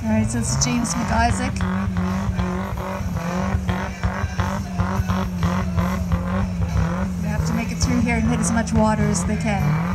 Alright, so it's James McIsaac. They have to make it through here and hit as much water as they can.